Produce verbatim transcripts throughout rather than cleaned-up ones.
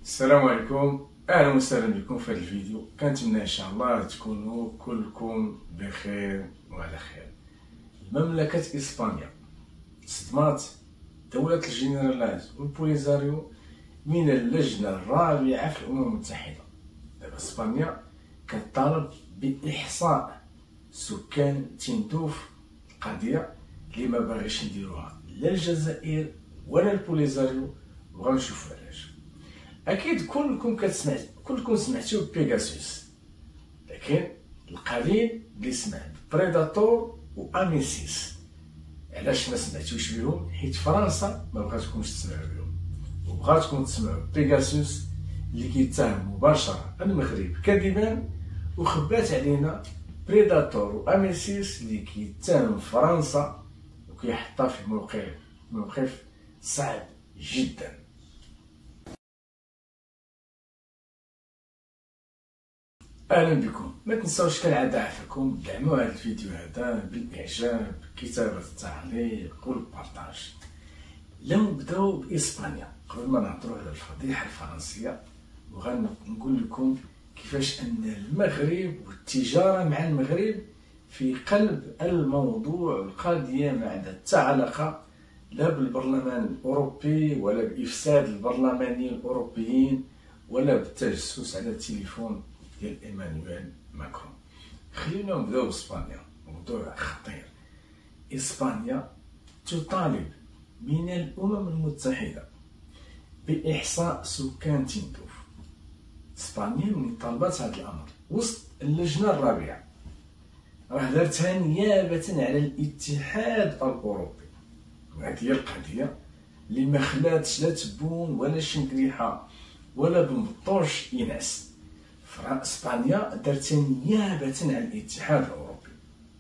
السلام عليكم، اهلا وسهلا بكم في هذا الفيديو. كنتمنى ان شاء الله تكونوا كلكم بخير وعلى خير. مملكة اسبانيا صدمات دولة الجنرالات والبوليزاريو من اللجنة الرابعة في الامم المتحدة. دابا اسبانيا كتطالب باحصاء سكان تندوف، القضية اللي ما باغيش نديروها لا الجزائر ولا البوليزاريو، وغنشوفو علاش. اكيد كلكم كتسمع كلكم سمعتوا بيغاسوس، لكن القليل اللي سمع بريداتور واميسيس. علاش ما سمعتوش بهم؟ حيت فرنسا ما بغاتكمش تسمعوا بهم، وبغاتكم تسمعوا بيغاسوس اللي كيتهم مباشره المغرب كذبا، وخبات علينا بريداتور واميسيس اللي كيتهم فرنسا وكيحطها في موقف موقف صعب جدا. اهلا بكم. ما تنساوش كالعاده عافاكم دعموا هذا الفيديو هذا بالاعجاب، كتابه التعليق والبارطاج. لو نبداو باسبانيا قبل ما نهضروا على الفضيحه الفرنسيه، وغنقول لكم كيفاش ان المغرب والتجاره مع المغرب في قلب الموضوع. والقضيه ما عندها حتى علاقه لا بالبرلمان الاوروبي ولا بافساد البرلمانيين الاوروبيين ولا بالتجسس على التليفون ديال ايمانويل ماكرون. خلينا نبداو باسبانيا، موضوع خطير. اسبانيا تطالب من الامم المتحده باحصاء سكان تندوف. اسبانيا من طلبات هذا الامر وسط اللجنه الرابعه، راه دارتها نيابه على الاتحاد الاوروبي. وهذه هي القضيه اللي ما خلاتش لا تبون ولا شنكريحه ولا بنبطوش ينعس. اسبانيا دارت نيابه على الاتحاد الاوروبي.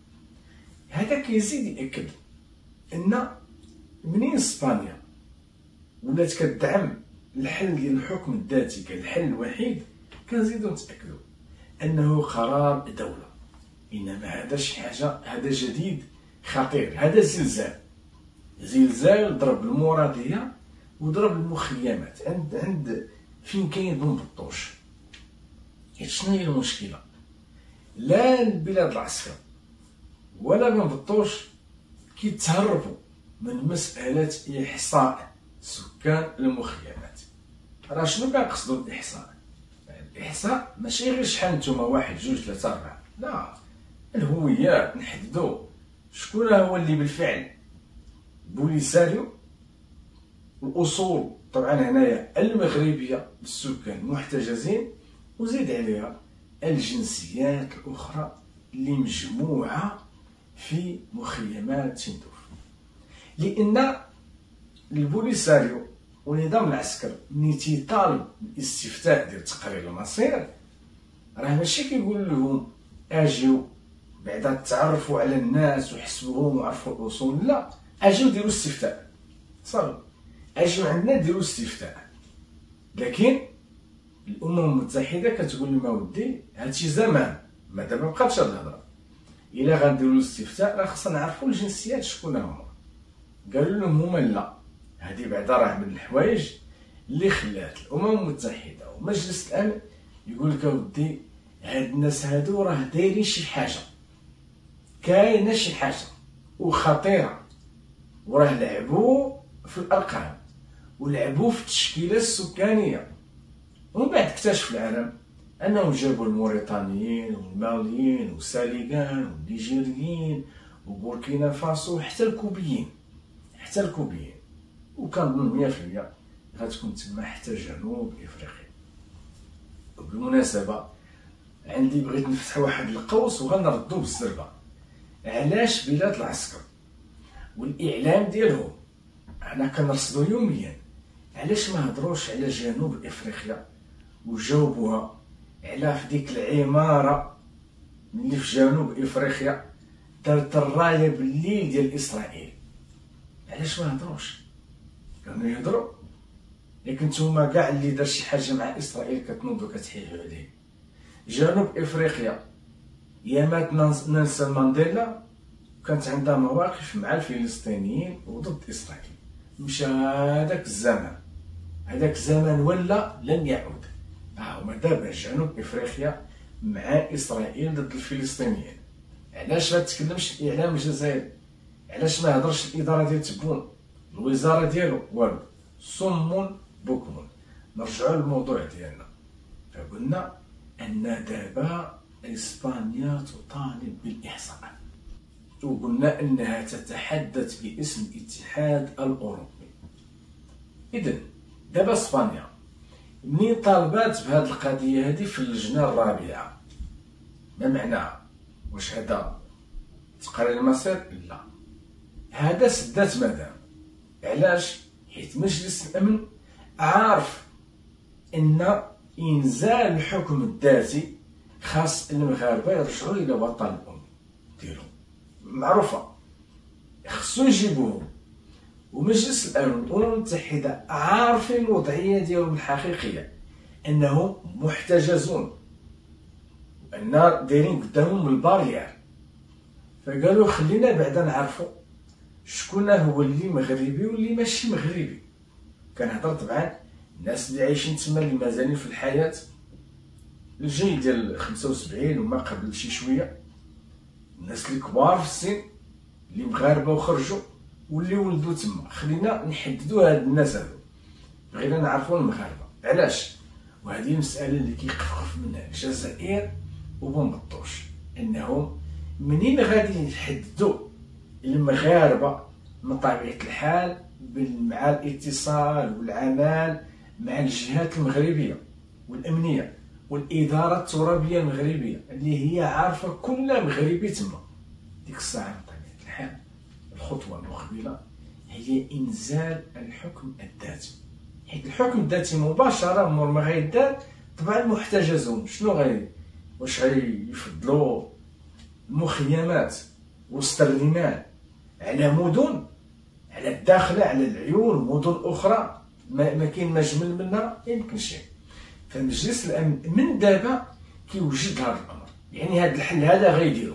هذا كيزيد ياكد ان منين اسبانيا ولات كتدعم الحل ديال الحكم الذاتي كالحل الوحيد، كنزيدو نتاكدوا انه قرار دوله. انما هذا شي حاجه، هذا جديد خطير، هذا زلزال زلزال ضرب المراديه وضرب المخيمات عند عند فين كاين بن بطوش. حيت شنو هي المشكله؟ لا البلاد العسكر ولا بن بطوش كيتهربوا من مساله احصاء سكان المخيمات. راه شنو كنقصدوا بالاحصاء؟ الاحصاء ماشي غير شحال نتوما، واحد جوج ثلاثه اربعه، لا، الهويات نحددوا شكون هو اللي بالفعل بوليساريو، الاصول طبعا هنايا المغربيه للسكان المحتجزين، وزيد عليها الجنسيات الاخرى اللي مجموعه في مخيمات تندوف. لان البوليساريو ونظام العسكر ملي تيطالب بالاستفتاء ديال تقرير المصير، راه ماشي كيقول لهم اجيو بعدا تعرفوا على الناس وحسبوهم وعرفوا الاصول، لا، اجيو ديروا استفتاء صافي، اجيو عندنا ديروا استفتاء. لكن الامم المتحده كتقول لهم اودي هادشي زمان، ما دابا مبقاتش هاد الهضره، الا غنديروا الاستفتاء راه خصنا نعرفوا الجنسيات شكون هما. قالوا لهم هما لا، هذه بعدا راه من الحوايج اللي خلات الامم المتحده ومجلس الامن يقول لك اودي هاد الناس هادو راه دايرين شي حاجه، كاينه شي حاجه وخطيره، وراه لعبوا في الارقام ولعبوا في التشكيله السكانيه. ومن بعد اكتشف العالم انهم جابوا الموريتانيين والماليين والساليغان والنيجيريين وبوركينا فاسو وحتى الكوبيين، حتى الكوبيين، وكنظن مية في المية غتكون تما حتى جنوب افريقيا. وبالمناسبه عندي بغيت نفتح واحد القوس وغنردو بالزربه. علاش بلاد العسكر والاعلام ديالهم انا كنرصدو يوميا علاش ما هضروش على جنوب افريقيا وجاوبوها على في ديك العماره اللي في جنوب افريقيا دارت الرايه بالليل ديال اسرائيل؟ علاش ما هضروش؟ كانوا يهضروا، لكن نتوما كاع اللي دار شي حاجه مع اسرائيل كتنوضوا كتحيحوا عليه. جنوب افريقيا يا مات نيلسون مانديلا كانت عندها مواقف مع الفلسطينيين وضد اسرائيل، مشى هذاك الزمان هذاك الزمان ولا لن يعود. ها هما دابا جنوب افريقيا مع اسرائيل ضد الفلسطينيين. علاش ما تكلمش الاعلام الجزائري؟ علاش ما هضرش الاداره ديال تبون، الوزاره ديالو؟ والو، صم بكم. نرجعوا للموضوع ديالنا، فقلنا ان دابا اسبانيا تطالب بالاحصاء، وقلنا انها تتحدث باسم الاتحاد الاوروبي. اذن دابا اسبانيا منين طالبات بهذه القضيه هذه في اللجنه الرابعه، ما معناها؟ واش هذا تقرير المصير؟ لا، هذا سدات مدام. علاش؟ حيت مجلس الامن عارف ان انزال الحكم الذاتي خاص المغاربه يرجعوا الى وطن الام ديالهم، معروفه، خصو يجيبوهم. ومجلس الامن والامم المتحده عارفين الوضعيه ديالهم الحقيقيه، انهم محتجزون وان دايرين قدامهم البارير. فقالوا خلينا بعدا نعرفوا شكون هو اللي مغربي واللي ماشي مغربي. كنهضر طبعا الناس اللي عايشين تما اللي مازالين في الحياه، الجيل ديال خمسة وسبعين وما قبل شي شويه، الناس اللي كبار في السن اللي مغاربه وخرجوا واللي ولدوا تما. خلينا نحددوا هاد الناس هادو، بغينا نعرفوا المغاربه. علاش؟ وهذه المساله اللي كيخفف منها الجزائر وبنبطوش، انهم منين غادي يحددوا المغاربه من طبيعه الحال مع الاتصال والعمل مع الجهات المغربيه والامنيه والاداره الترابيه المغربيه اللي هي عارفه كل مغربي تما، ديك الساعه من طبيعه الحال الخطوه المقبله هي انزال الحكم الذاتي. حيت الحكم الذاتي مباشره مور ما غيدار طبعا محتجزون. شنو غي واش غيفضلوا المخيمات وسط الرمال على مدن، على الداخله، على العيون، مدن اخرى ما, ما كاين ما جمل منها؟ يمكنش. فمجلس الامن من دابا كيوجد هذا الامر، يعني هذا الحل هذا غيديرو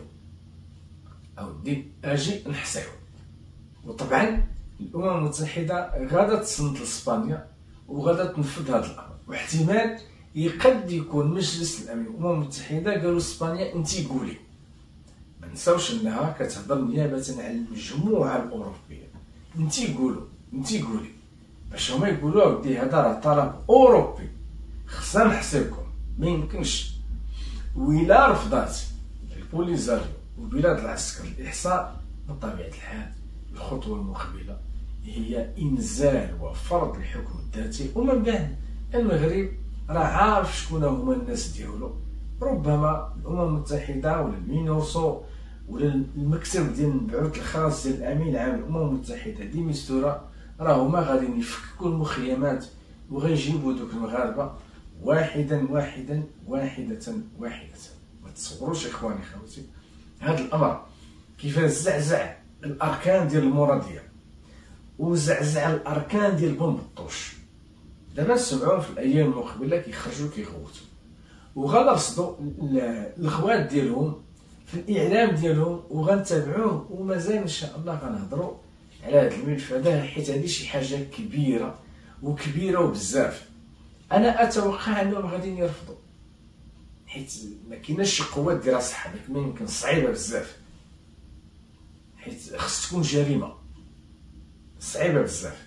اودي اجي نحصيو. وطبعا الامم المتحده غادا تصنت لاسبانيا وغادا تنفذ هذا الامر، واحتمال يقد يكون مجلس الامن والامم المتحده قالوا اسبانيا انت قولي. ما نساوش انها كتهضر نيابه على المجموعه الاوروبيه. انت قولوا، انت قولي، باش هما يقولوا اودي هذا راه طلب اوروبي خصنا نحسبكم. ما يمكنش. وإلا رفضات البوليزاريو وبلاد العسكر الاحصاء بطبيعه الحال الخطوه المقبله هي انزال وفرض الحكم الذاتي. ومن بعد المغرب راه عارف شكون هما الناس ديالو. ربما الامم المتحده ولا المينوسو ولا المكتب ديال المبعوث الخاص ديال الامين العام للامم المتحده دي ميستورا راه هما غادي يفككوا المخيمات وغيجيبوا دوك المغاربه واحدا واحدا واحده واحده. ما تصوروش اخواني خوتي هذا الامر كيفاش زعزع الاركان ديال المراديه وزعزع الاركان ديال بنبطوش. دابا نسمعوا في الايام المقبله كيخرجوا كيغوتوا وغادا رصدوا الاخوات ديالهم في الاعلام ديالهم وغنتابعوه. ومازال ان شاء الله غنهضروا على هذا الملف هذا حيت هذه شي حاجه كبيره وكبيره وبزاف. انا اتوقع انهم غادي يرفضوا حيت ما كايناش شي قوه ديرها صح. ما يمكن، صعيبه بزاف حيت خص تكون جريمه صعيبه بزاف.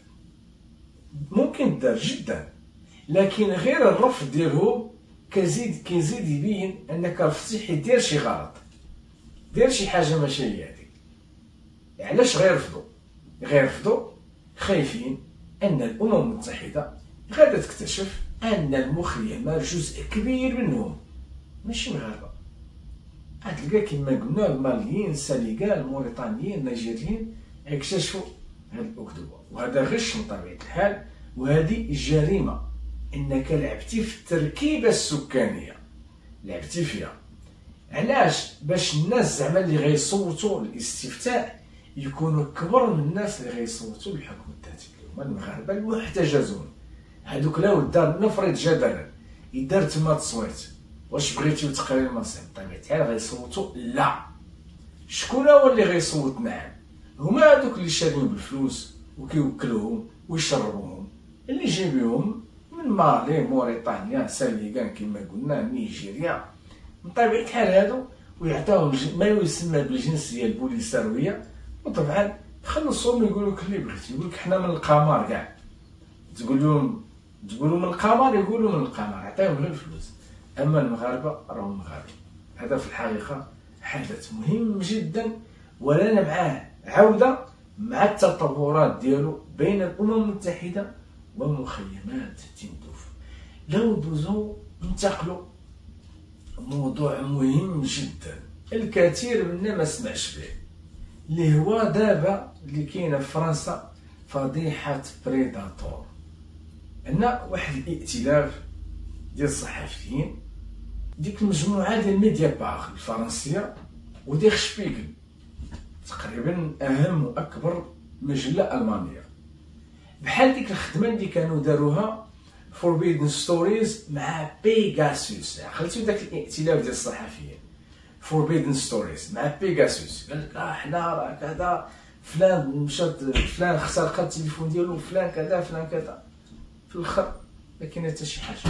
ممكن دار جدا، لكن غير الرفض ديالهم كزيد كيزيد يبين انك رفضتي حيت دير شي غلط، دير شي حاجه ماشي هي هذيك. علاش غيرفضوا؟ غيرفضوا خايفين ان الامم المتحده غادا تكتشف ان المخيمات جزء كبير منهم ماشي مغاربه. غتلقى كما قلنا الماليين، السنغال، الموريتانيين، النيجيريين اكتشفوا هذه الاكذوبه. وهذا غش من طبيعه الحال، وهذه جريمه. انك لعبتي في التركيبه السكانيه، لعبتي فيها. علاش؟ باش الناس زعما اللي غيصوتوا للاستفتاء يكونوا كبر من الناس اللي غيصوتوا للحكم الذاتي، هما المغاربه المحتجزون. هذوك لا ودار نفرض جدلا يدار تما تصويت، واش بغيتي تقرير المصير بطبيعه الحال غيصوتوا لا. شكون هو اللي غيصوت نعم؟ هما هذوك اللي شارين بالفلوس وكيوكلوهم ويشربوهم اللي جايبهم من مالي، موريتانيا، سنغال كما قلنا، نيجيريا. من طبيعة الحال هادو ويعطيوهم ما يسمى بالجنسية البوليساوية، وطبعا خلصهم يقول لك اللي بغيتي، يقول لك حنا من القمر كاع، تقول لهم تقولوا من القمر يقولوا من القمر، عطيهم غير الفلوس. اما المغاربه راهم مغاربه. هذا في الحقيقه حدث مهم جدا، ولنا معاه عوده مع التطورات ديالو بين الامم المتحده ومخيمات تندوف. لو دوزو ننتقلوا موضوع مهم جدا الكثير منا ما سمعش به، اللي هو دابا اللي كاينه في فرنسا فضيحه بريداتور. عندنا واحد الائتلاف ديال الصحفيين، ديك المجموعه ديال ميديا باغ الفرنسيه ودير شبيغل، تقريبا اهم واكبر مجله المانيه، بحال ديك الخدمه اللي كانوا داروها فوربيدن ستوريز مع بيغاسوس. خليتو داك الائتلاف ديال الصحفيين فوربيدن ستوريز مع بيغاسوس، قال لك اه حنا راه كذا، فلان مشات، فلان خسر التليفون ديالو، فلان كذا فلان كذا. في الاخر ما كاين حتى شي حاجه.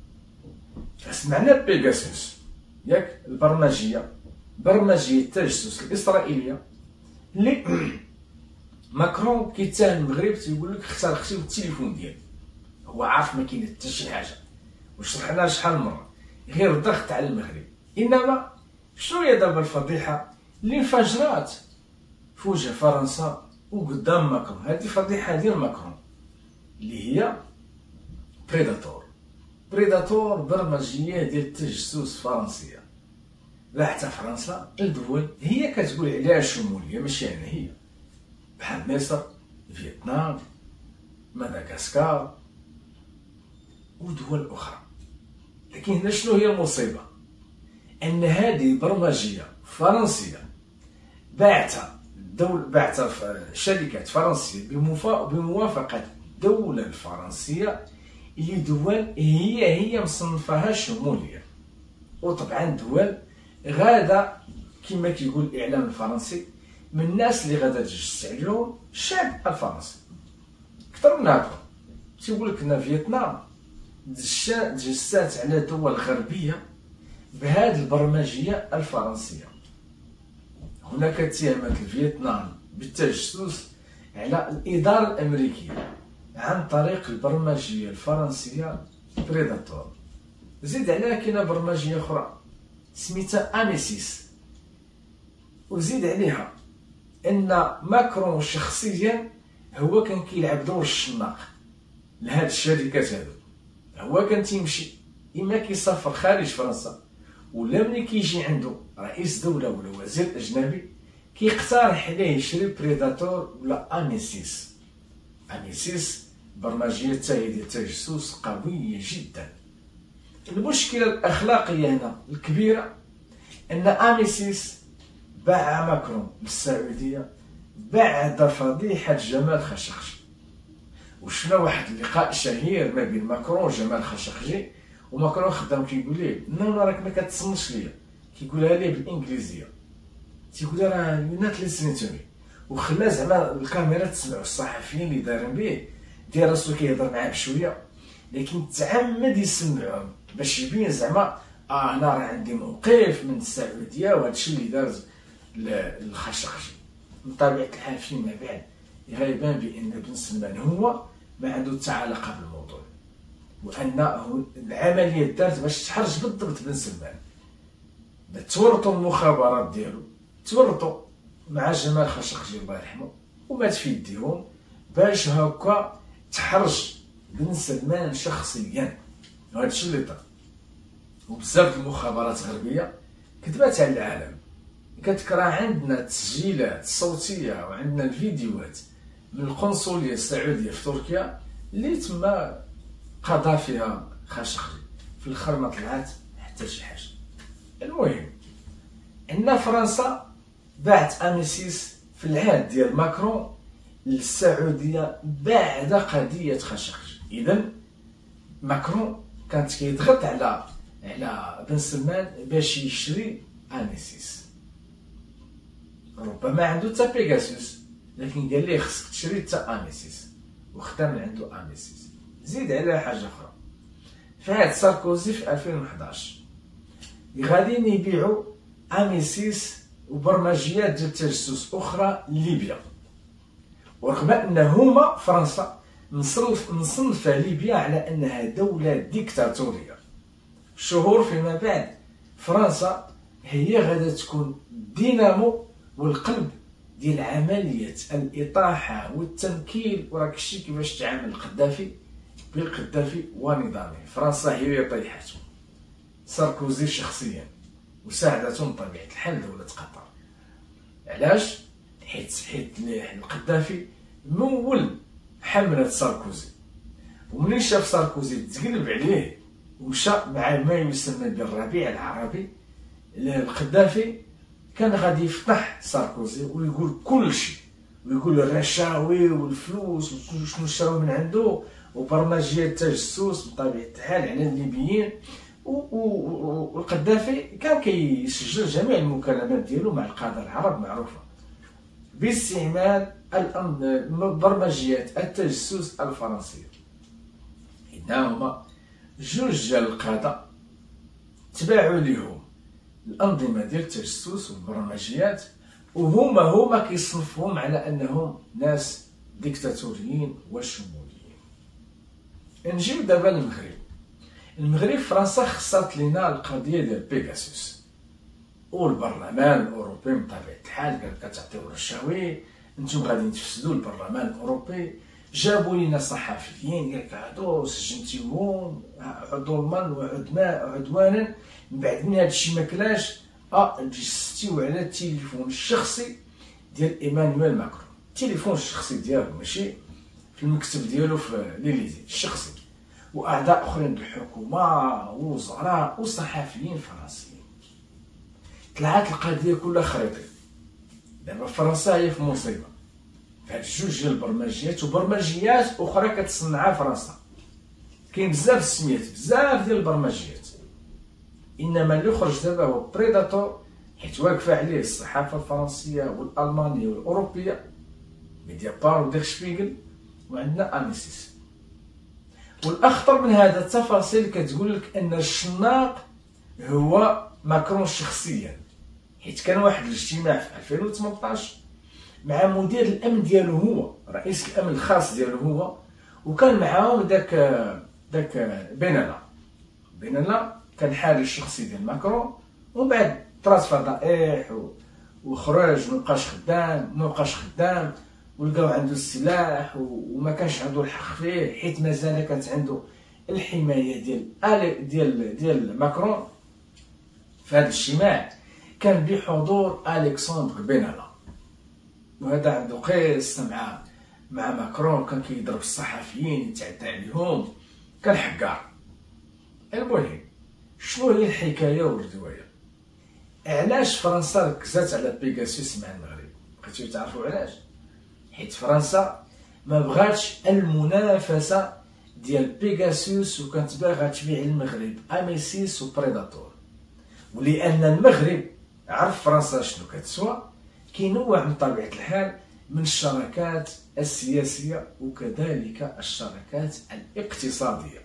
فسمعنا بيغاسوس ياك، البرمجيه برمجيه التجسس الاسرائيليه اللي ماكرون كيتهم المغرب، تيقول لك اختار خسيو التليفون ديالو، هو عارف ما كاين حتى شي حاجه، وشرحنا شحال من مره، غير الضغط على المغرب. انما شنو هي دابا الفضيحه اللي انفجرات في وجه فرنسا وقدام ماكرون؟ هذه فضيحه ديال ماكرون اللي هي بريداتور. بريداتور برمجيه ديال التجسس فرنسيه، لا حتى فرنسا الدول هي كتقول عليها شموليه، ماشي انا هي، بحال مصر، فيتنام، مدغشقر ودول اخرى. لكن هنا شنو هي المصيبه؟ ان هذه برمجيه فرنسيه باعتها الدول، باعتها شركات فرنسيه بموافقه الدوله الفرنسيه، اللي دول هي هي مصنفاها شموليه. وطبعا دول غادا كما كيقول الاعلام الفرنسي من الناس اللي غادا تجسس عليهم الشعب الفرنسي اكثر من هكا. تيقول لك ان فيتنام تجسات على دول غربيه بهذه البرمجيه الفرنسيه. هناك اتهامات لفيتنام بالتجسس على الاداره الامريكيه عن طريق البرمجيه الفرنسيه بريداتور. زيد عليها كاينه برمجيه اخرى سميتها اميسيس، وزيد عليها ان ماكرون شخصيا هو كان كيلعب دور الشناق لهاد الشركات هادو. هو كان تيمشي اما كيسافر خارج فرنسا، ولا ملي كيجي عنده رئيس دوله ولا وزير اجنبي كيقترح عليه يشري بريداتور ولا اميسيس. اميسيس برمجيه تاهي ديال التجسس قويه جدا. المشكله الاخلاقيه هنا الكبيره ان اميسيس باع ماكرون للسعوديه بعد فضيحه جمال خاشقجي. وشفنا واحد اللقاء شهير ما بين ماكرون وجمال خاشقجي، وماكرون خدام كيقول ليه نو راك ما كتصنش ليا، كيقولها ليه بالانجليزيه، تيقول راه يو نوت ليسنين تو مي، وخلا زعما الكاميرا تسمعوا الصحفيين اللي دايرين به، داير راسو كيهضر معاه بشويه، لكن تعمد يسمعهم باش يبين زعما اه انا راه عندي موقف من السعوديه وهذا الشيء اللي دار الخاشقجي. من طبيعه الحال فيما بعد غيبان بان بن سلمان هو ما عنده حتى علاقه بالموضوع، وان العمليه دارت باش تحرج بالضبط بن سلمان. تورطوا المخابرات ديالو، تورطوا مع جمال خاشقجي الله يرحمه ومات في يديهم باش هكا تحرج بن سلمان شخصيا. وهذا الشيء اللي طرا، وبزاف المخابرات الغربيه كتبات على العالم. كتكرا عندنا التسجيلات الصوتيه وعندنا الفيديوهات من القنصليه السعوديه في تركيا اللي تما قضى فيها خاشقجي، في الاخر ما طلعت حتى شي حاجه. المهم ان فرنسا باعت اميسيس في العهد ديال ماكرون للسعوديه بعد قضيه خاشقجي. اذا ماكرون كانت كيضغط على على بن سلمان باش يشري اميسيس. ربما عنده حتى بيغاسوس، لكن قال ليه خصك تشري حتى اميسيس، وخدا من عنده اميسيس. زيد عليها حاجه اخرى. فهاد ساركوزي في ألفين وحداش غاديين يبيعوا اميسيس وبرمجيات ديال التجسس اخرى لليبيا، ورغم ان هما فرنسا نصنف نصنف ليبيا على انها دوله ديكتاتوريه. شهور فيما بعد فرنسا هي غادا تكون دينامو والقلب ديال عمليه الاطاحه والتمكين. وراك شتي كيفاش تعامل القذافي بالقذافي ونظامه. فرنسا هي اللي طيحته، ساركوزي شخصيا، وساعدته بطبيعه الحال دوله قطر. علاش؟ حيت حيت القذافي مول حمله ساركوزي، ومنين شاف ساركوزي تقلب عليه ومشى مع ما يسمى بالربيع العربي. القذافي كان غادي يفتح ساركوزي ويقول كل شيء، ويقول الرشاوي والفلوس وشنو شراو من عنده وبرمجيات التجسس بطبيعه الحال على الليبيين. والقذافي كان كيسجل جميع المكالمات ديالو مع القاده العرب معروفه باستعمال برمجيات التجسس الفرنسيه. هما جوج ديال القاده تباعوا ليهم الانظمه ديال التجسس والبرمجيات، وهما هما كيصنفوهم على انهم ناس ديكتاتوريين وشموليين. نجيو دابا للمغرب. المغرب فرنسا خصات لينا القضيه ديال بيغاسوس، والبرلمان الاوروبي بطبيعه الحال قال كتعطيو رشاوي، نتوما غادي تفسدوا البرلمان الاوروبي. جابوا لينا صحفيين قال لك هادو سجنتيهم ظلما وعدوانا، من بعد من هادشي ما كلاش اه جستيو على التليفون الشخصي ديال ايمانويل ماكرون. التليفون الشخصي ديالو ماشي في المكتب ديالو في ليليزي، الشخصي، واعضاء اخرين بالحكومه ووزراء وصحفيين فرنسيين. طلعت القضيه كلها خريطي. دابا فرنسا هي في مصيبه في هاد جوج ديال البرمجيات وبرمجيات اخرى كتصنعها فرنسا. كاين بزاف السميات، بزاف ديال البرمجيات، انما اللي خرج دابا هو بريداتور، حيت واقفه عليه الصحافه الفرنسيه والالمانيه والاوروبيه، ميديا بار ودير شبيغل، وعندنا اميسيس. والاخطر من هذا التفاصيل كتقول لك ان الشناق هو ماكرون شخصيا، حيت كان واحد الاجتماع في ألفين وثمنطاش مع مدير الامن ديالو هو، رئيس الامن الخاص ديالو هو، وكان معاهم داك داك بنالا. بنالا كان حارس الشخصي ديال ماكرون، ومن بعد طرات فضائح وخرج مابقاش خدام مابقاش خدام ولقاو عنده السلاح وما كانش عنده الحق فيه، حيت مازال كانت عنده الحمايه ديال ديال ديال ماكرون. في هذا الاجتماع كان بحضور الكسندر بنالا، وهذا عنده قصه مع مع ماكرون، كان كيضرب الصحفيين يتعدى عليهم، كان حقار. المهم شنو هي الحكايه والروايه؟ علاش فرنسا ركزات على بيغاسوس مع المغرب؟ بغيتو تعرفوا علاش؟ حيت فرنسا ما بغاتش المنافسه ديال بيغاسوس، وكانت باغا تبيع المغرب اميسيس وبريداتور. ولان المغرب عرف فرنسا شنو كتسوى، كينوع من طبيعه الحال من الشراكات السياسيه وكذلك الشراكات الاقتصاديه.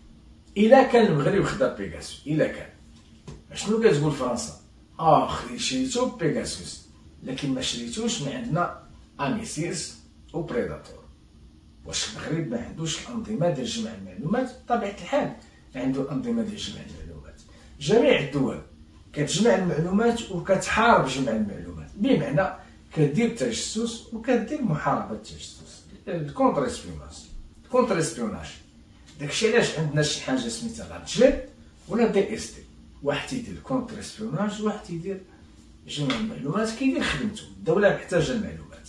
الا كان المغرب خدا بيغاسوس، الا كان شنو كتقول فرنسا؟ اه شريتو بيغاسوس، لكن ما شريتوش من عندنا اميسيس وبريداتور. واش المغرب ما عندوش الانظمه ديال جمع المعلومات؟ بطبيعه الحال عنده الانظمه ديال جمع المعلومات. جميع الدول كتجمع المعلومات وكتحارب جمع المعلومات، بمعنى كدير تجسس وكدير محاربه التجسس، الكونتر اسبيوناج. الكونتر اسبيوناج داكشي علاش عندنا شي حاجه سميتها لا جيب ولا دي اس تي، واحد تيدير الكونتر اسبيوناج وواحد تيدير جمع المعلومات، كيدير خدمته. الدوله محتاجه المعلومات.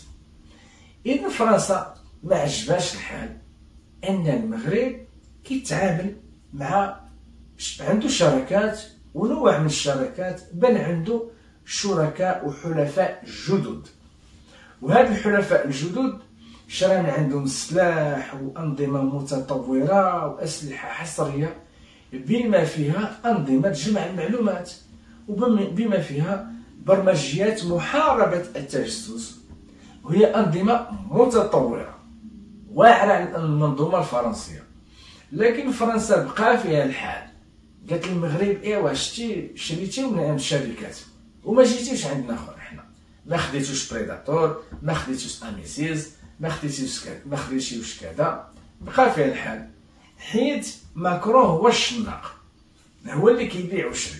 اذا فرنسا ما عجبهاش الحال ان المغرب كيتعامل مع عنده شراكات ونوع من الشراكات، بل عنده شركاء وحلفاء جدد. وهاد الحلفاء الجدد شرى من عندهم سلاح وانظمه متطوره واسلحه حصريه، بما فيها انظمه جمع المعلومات، وبما فيها برمجيات محاربه التجسس، وهي انظمه متطوره واعره عن المنظومه الفرنسيه. لكن فرنسا بقى فيها الحال، قالت المغرب ايوا شتي شريتي من عند الشركات وما جيتيش عندنا خويا، حنا ما خديتوش بريداتور، ما خديتوش اميسيز، ما خديتوش كذا، ما خديتوش كذا، بقى فيها الحال. حيت ماكرون هو الشناق، هو اللي كيبيع ويشري.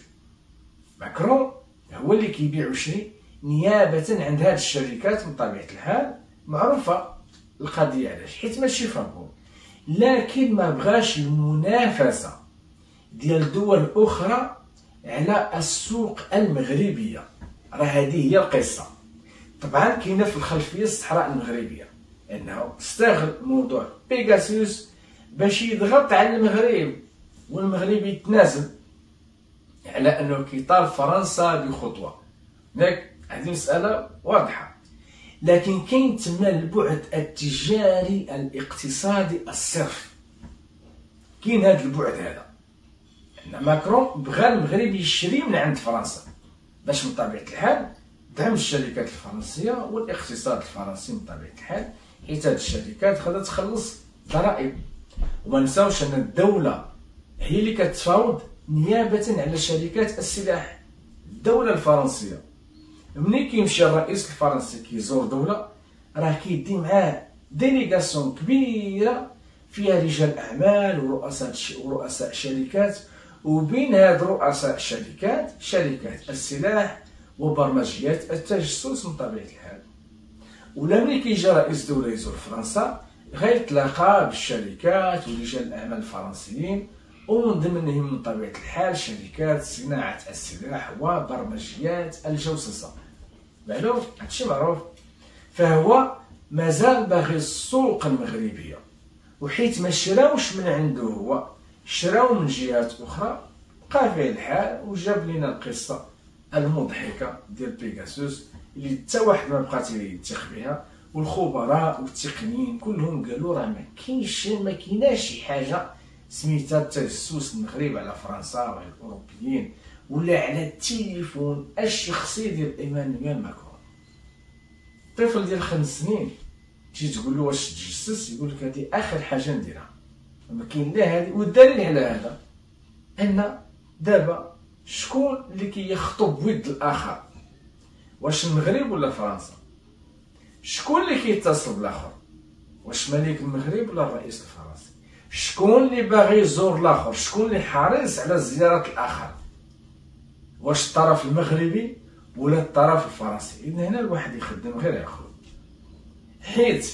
ماكرون هو اللي كيبيع ويشري نيابه عن هاد الشركات. من طبيعه الحال معروفه القضيه علاش، حيت ماشي فابور، لكن ما بغاش المنافسه ديال الدول الاخرى على السوق المغربيه. راه هذه هي القصه. طبعا كاينه في الخلفيه الصحراء المغربيه انه استغل موضوع بيغاسوس باش يضغط على المغرب، والمغرب يتنازل على انه كيطالب فرنسا بخطوه. ياك هذه مساله واضحه. لكن كاين تما البعد التجاري الاقتصادي الصرف، كاين هذا البعد هذا ان ماكرون بغى المغرب يشري من عند فرنسا باش من طبيعه الحال دعم الشركات الفرنسيه والاقتصاد الفرنسي من طبيعه الحال، حيت هذه الشركات خاصها تخلص ضرائب. وما نساوش ان الدوله هي اللي كتفاوض نيابه على شركات السلاح. الدوله الفرنسيه ملي كيمشي الرئيس الفرنسي كيزور دوله راه كيدي معاه ديليغاسيون كبيره فيها رجال اعمال ورؤساء ورؤساء شركات، وبين هاد رؤساء الشركات شركات السلاح وبرمجيات التجسس من طبيعه الحال. ولا ملي كيجي رئيس دوله يزور فرنسا غيتلاقى بالشركات ورجال الاعمال الفرنسيين، ومن ضمنهم من طبيعه الحال شركات صناعه السلاح وبرمجيات الجوسسه. معلوم هادشي معروف. فهو مازال باغي السوق المغربيه، وحيت ما شراوش من عنده هو، شراو من جهات اخرى، بقى فيه الحال وجاب لنا القصه المضحكه ديال بيغاسوس اللي حتى واحد ما بقى تيثق بها، والخبراء والتقنيين كلهم قالوا راه ما كاينش ما كايناش شي حاجه سميتها التجسس المغرب على فرنسا وعلى الاوروبيين ولا على التليفون الشخصي ديال ايمانويل ماكرون. طفل ديال خمس سنين تجي تقول له واش تجسس، يقول لك هذه اخر حاجه نديرها، ما كاين لا هذه. والدليل على هذا ان دابا شكون اللي كيخطب ود الاخر، واش المغرب ولا فرنسا؟ شكون اللي كيتصل بالاخر، واش ملك المغرب ولا الرئيس الفرنسي؟ شكون اللي باغي يزور الاخر، شكون اللي حريص على زياره الاخر، واش الطرف المغربي ولا الطرف الفرنسي؟ اذا هنا الواحد يخدم غير ياخذ، حيت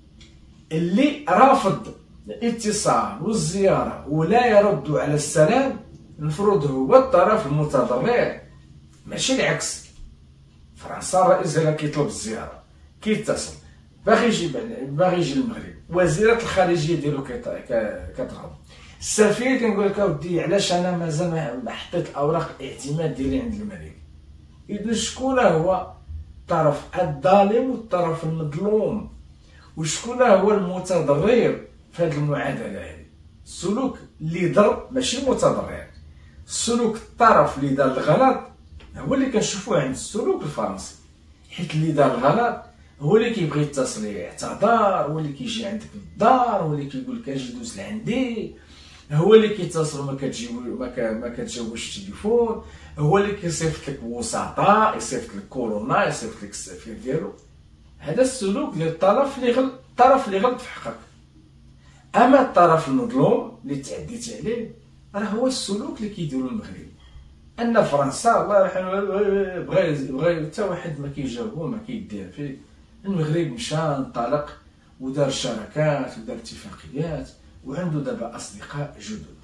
اللي رافض الاتصال والزياره ولا يرد على السلام المفروض هو الطرف المتضرر، ماشي العكس. فرنسا الرئيس ديالها كيطلب الزياره، كيتصل، باغي يجي باغي يجي للمغرب، وزيره الخارجيه ديالو كترفض، السفير كنقول لك اودي علاش انا مازال ما حطيت الاوراق الاعتماد ديالي عند الملك. اذا شكون هو الطرف الظالم والطرف المظلوم، وشكون هو المتضرر في هذه المعادله هذه؟ السلوك اللي ضر ماشي المتضرر، السلوك الطرف اللي دار الغلط هو اللي كنشوفوه عند السلوك الفرنسي، حيت اللي دار الغلط هو اللي كيبغي يتصل يعتذر، هو اللي كيجي عندك للدار، هو اللي كيقول لك اجي دوز لعندي، هو اللي كيتصل وما كتجيب ما كتجاوبش التليفون، هو اللي كيصيفط لك وسطاء، يصيفط لك كورونا، يصيفط لك السفير ديالو. هذا السلوك ديال الطرف اللي غلط، الطرف اللي غلط في حقك. اما الطرف المظلوم اللي تعديت عليه راه هو السلوك اللي كيديرو المغرب. ان فرنسا الله يرحمها بغى بغى حتى واحد ما كيجاوبو ما كيدير فيه. المغرب مشى انطلق ودار شراكات ودار اتفاقيات وعنده دابا اصدقاء جدد.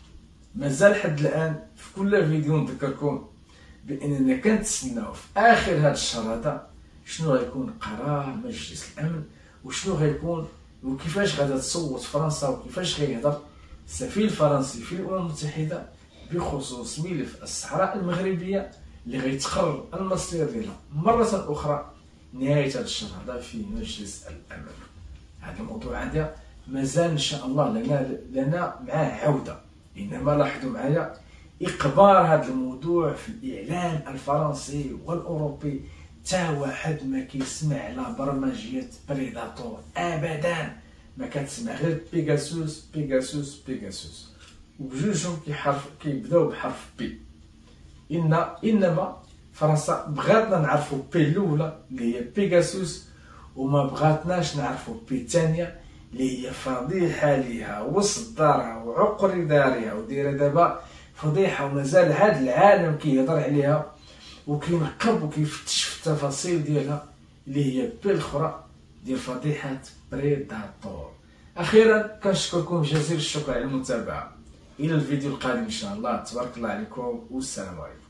مازال حد الان في كل فيديو نذكركم باننا كنتسناو في اخر هذا الشهر هذا شنو غيكون قرار مجلس الامن، وشنو غيكون وكيفاش غادا تصوت فرنسا، وكيفاش غيهضر السفير الفرنسي في الامم المتحده بخصوص ملف الصحراء المغربيه اللي غيتقرر المصير ديالها مره اخرى نهايه هذا الشهر هذا في مجلس الامن. هذا الموضوع هذا مازال ان شاء الله لنا لنا معاه عوده، انما لاحظوا معايا اقبال هذا الموضوع في الاعلام الفرنسي والاوروبي، تا واحد ما كيسمع على برمجيه بريداتور ابدا، ما كتسمع غير بيغاسوس بيغاسوس بيغاسوس، وبجوجهم كيحرف كيبداو بحرف بي. إن إنما فرنسا بغاتنا نعرفو بي الأولى اللي هي بيغاسوس، وما بغاتناش نعرفو بي الثانية اللي هي فضيحة ليها وصدارها وعقر دارها ودايرة دابا فضيحة، ومازال هاد العالم كيهضر عليها وكينقب وكيفتش في التفاصيل ديالها اللي هي بي الأخرى ديال فضيحة بريداتور. أخيرا كنشكركم جزيل الشكر على المتابعة، إلى الفيديو القادم إن شاء الله. تبارك الله عليكم والسلام عليكم.